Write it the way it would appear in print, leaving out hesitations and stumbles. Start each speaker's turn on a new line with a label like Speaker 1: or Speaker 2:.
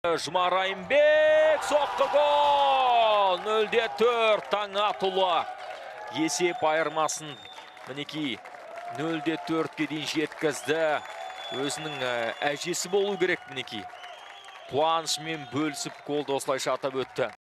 Speaker 1: Жұмар Райымбек соққы гол! 0-4 Таңатұлы есеп айырмасын мінекей 0-4-ке дейін жеткізді. Өзінің әжесі болу керек мінекей. Қуанышымен бөлісіп голды осылайша атап өтті.